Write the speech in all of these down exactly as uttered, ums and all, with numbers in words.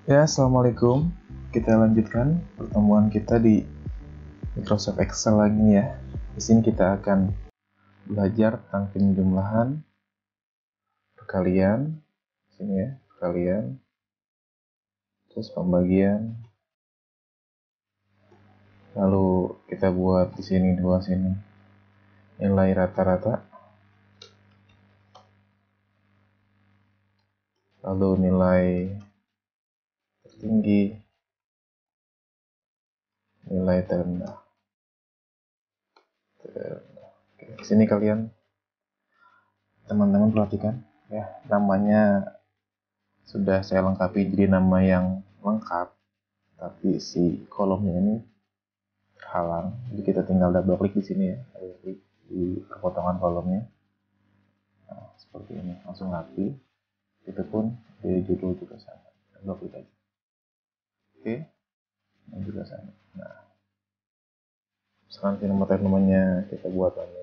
Ya, assalamualaikum. Kita lanjutkan pertemuan kita di Microsoft Excel lagi ya. Di sini kita akan belajar tentang penjumlahan, perkalian, di sini ya, perkalian, terus pembagian. Lalu kita buat di sini dua sini nilai rata-rata. Lalu nilai tertinggi, nilai terendah. Oke, di sini kalian teman-teman perhatikan ya, namanya sudah saya lengkapi jadi nama yang lengkap, tapi si kolomnya ini terhalang. Jadi kita tinggal double klik di sini ya, double klik di perpotongan kolomnya. Nah, seperti ini langsung rapi. Itu pun dari judul juga sama, double klik aja. Oke, ini juga sama. Nah, sekarang nomor namanya kita buat namanya.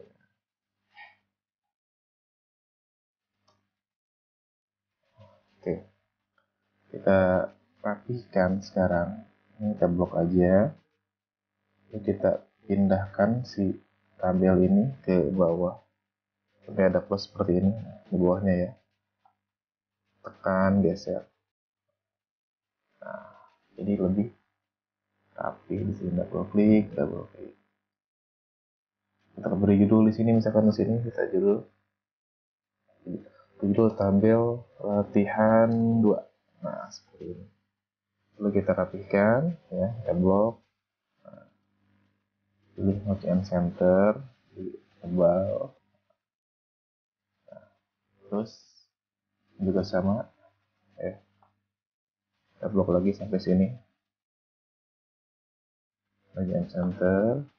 Oke, kita rapihkan sekarang. Ini kita blok aja. Lalu kita pindahkan si tabel ini ke bawah sampai ada plus seperti ini di bawahnya ya. Tekan, geser. Nah, jadi lebih rapi. Di sini double klik, double klik. Kita beri judul di sini, misalkan di sini kita judul judul tabel latihan dua. Nah, seperti ini. Lalu kita rapihkan ya, kita blok. Nah, pilih Merge and Center, di tebal. Nah, terus juga sama ya. Kita blok lagi sampai sini. Merge and Center.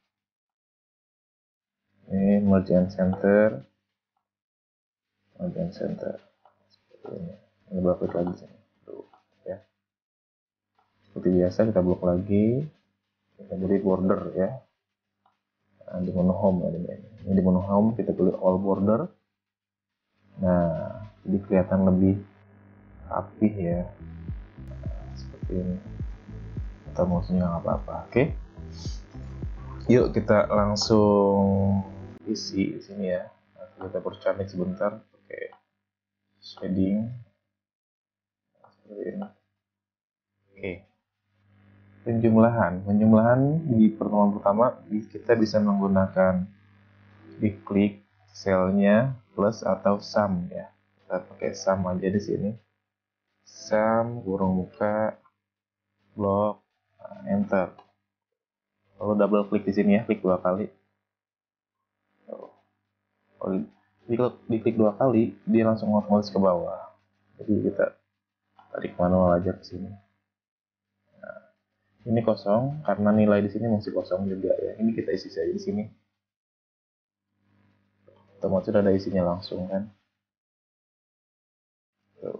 Ini Merge and Center. Merge and Center. Seperti ini. Ini blok lagi sini. Tuh, ya. Seperti biasa kita blok lagi. Kita beri border ya. Nah, di menu home ya, ini di menu home kita pilih all border. Nah, jadi kelihatan lebih rapih ya. Nah, seperti ini. Atau maksudnya nggak apa-apa. Oke. Yuk kita langsung isi di sini ya. Nanti kita percantik sebentar pakai shading. Seperti ini. Oke. Penjumlahan. Penjumlahan di pertemuan pertama kita bisa menggunakan diklik selnya plus atau sum ya. Kita pakai sum aja di sini. Sum kurung muka blok, nah, enter. Lalu double klik di sini ya, klik dua kali. Kalau diklik, diklik dua kali, dia langsung otomatis ke bawah. Jadi kita tarik manual aja ke sini. Nah, ini kosong karena nilai di sini masih kosong juga ya. Ini kita isi saja di sini. Otomatis sudah ada isinya langsung kan. Tuh.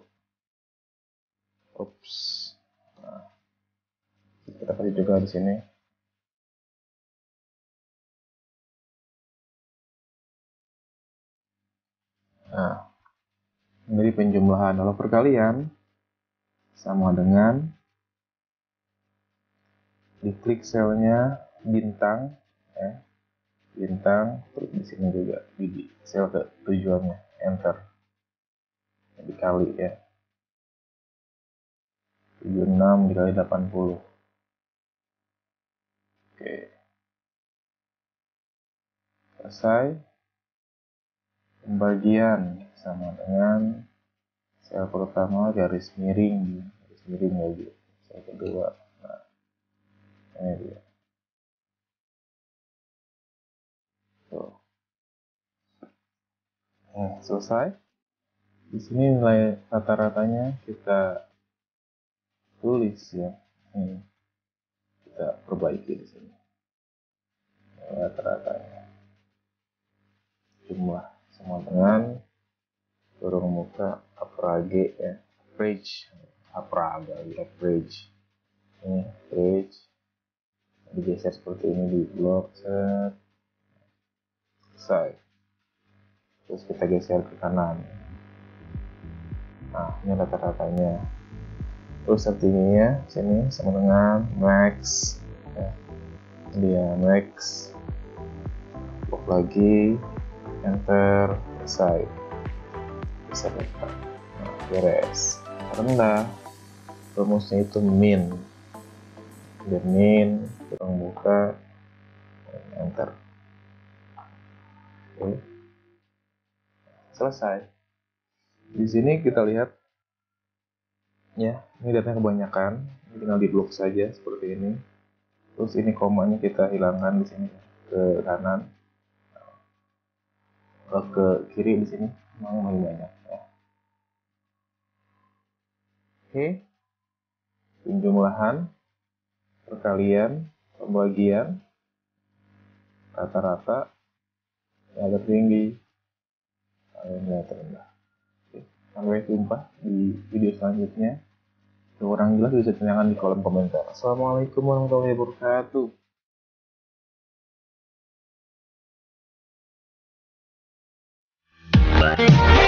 Ups. Nah, kita kasih juga di sini. Nah, menjadi penjumlahan. Kalau perkalian sama dengan diklik selnya bintang ya. Bintang, terus di sini juga di sel ke tujuannya, enter. Dikali ya. tujuh puluh enam dikali delapan puluh. Oke. Selesai. Pembagian sama dengan sel pertama garis miring, garis miring lagi. Sel kedua. Nah, ini dia. Tuh. Nah, selesai. Di sini nilai rata-ratanya kita tulis ya. Ini kita perbaiki di sini. Rata-ratanya. Jumlah sama dengan kurung muka average ya, average, average, average. Ini average. Digeser seperti ini di blok set. Selesai. Terus kita geser ke kanan. Nah, ini rata-ratanya. Terus tertingginya sini sama dengan max ya. Dia max, lock lagi, enter, selesai, bisa buka. Nah, beres. Rendah, rumusnya itu min, dan min kita buka, enter. Oke, selesai. Di sini kita lihat ya, ini datanya kebanyakan, ini tinggal di blok saja seperti ini. Terus ini komanya kita hilangkan di sini ke kanan, ke kiri di sini memang lebih banyak ya. Oke, penjumlahan, perkalian, pembagian, rata-rata, yang tertinggi, yang terendah. Oke, sampai jumpa di video selanjutnya. Kurang jelas bisa tanyakan di kolom komentar. Assalamualaikum warahmatullahi wabarakatuh.